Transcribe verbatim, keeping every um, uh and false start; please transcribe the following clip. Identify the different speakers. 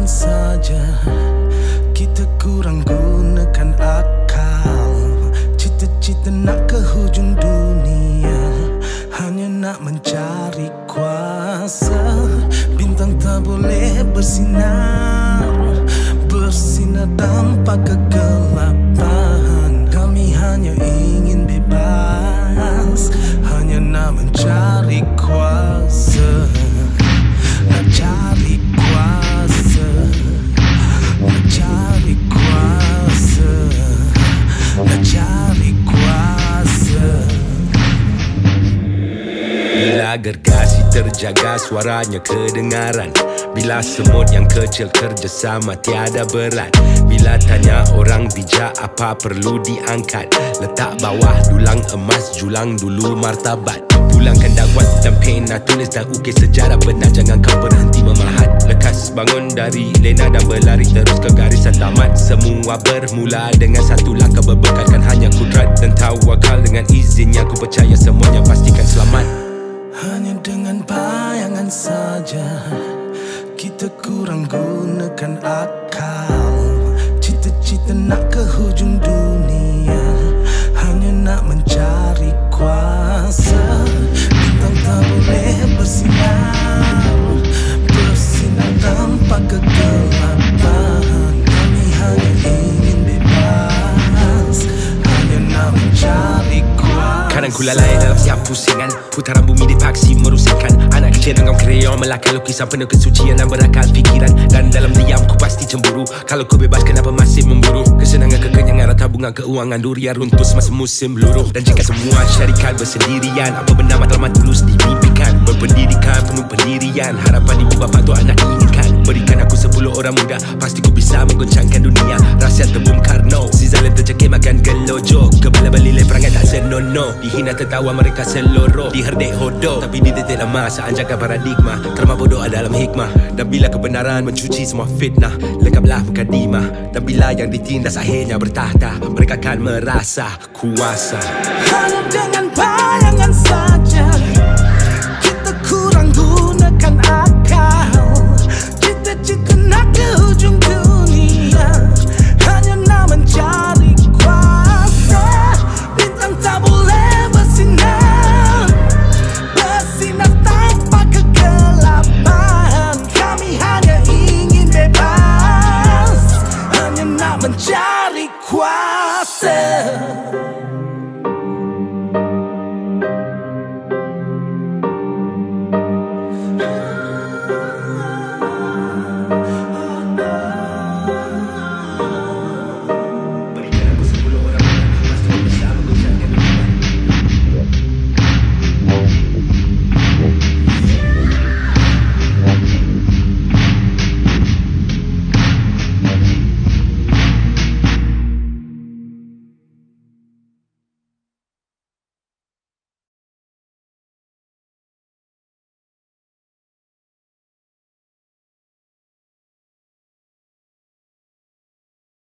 Speaker 1: saja, kita kurang gunakan akal. Cita-cita nak ke hujung dunia, hanya nak mencari kuasa. Bintang tak boleh bersinar, bersinar tanpa kegelapan. Kami hanya ingin bebas, hanya nak mencari kuasa. Nak cari kuasa, nak cari kuasa, nak cari kuasa.
Speaker 2: Bila gergasi terjaga suaranya kedengaran, bila semut yang kecil kerjasama tiada berat, bila tanya orang bijak apa perlu diangkat, letak bawah dulang emas julang dulu martabat. Pulangkan dakwat dan pena, tulis dan ukis sejarah benar, jangan kau berhenti memahat. Lekas bangun dari lena dan berlari terus ke garisan tamat. Semua bermula dengan satu langkah, berbekalkan hanya kudrat dan tawakal. Dengan izinnya ku percaya semuanya pastikan selamat.
Speaker 1: Hanya dengan bayangan saja, kita kurang gunakan akal. Cita-cita nak ke hujung dunia, hanya nak mencari kuasa. Bintang tak boleh bersinar, bersinar tanpa kegelapan. Kami hanya ingin bebas, hanya nak mencari kuasa.
Speaker 2: Kadang ku lalai dalam setiap pusingan, putaran bumi dipaksi merusingkan. Anak kecil dengan kreon melakar lukisan penuh kesucian dan berakal fikiran. Dan dalam diam ku pasti cemburu, kalau ku bebas kenapa masih memburu kesenangan, kekenyangan, tabungan, keuangan, durian runtuh semasa musim luruh. Dan jika semua syarikat bersendirian, apa benar matlamat tulus dimimpikan? Berpendidikan penuh pendirian, harapan ibu bapa tu anak inginkan. Berikan aku sepuluh orang muda, pasti ku bisa menggoncangkan dunia. Rahsia terbongkar no, si zalim tercekik makan gelojo. Kebala-bali perangai tak senonoh, dihina tertawa mereka seluruh, diherdik hodoh tapi didetik lama. Seanjakan paradigma, terma bodoh dalam hikmah. Dan bila kebenaran mencuci semua fitnah, lengkaplah mukadimah. Dan bila yang ditindas akhirnya bertahta, mereka akan merasa kuasa.
Speaker 1: Hanya dengan bayangan saja,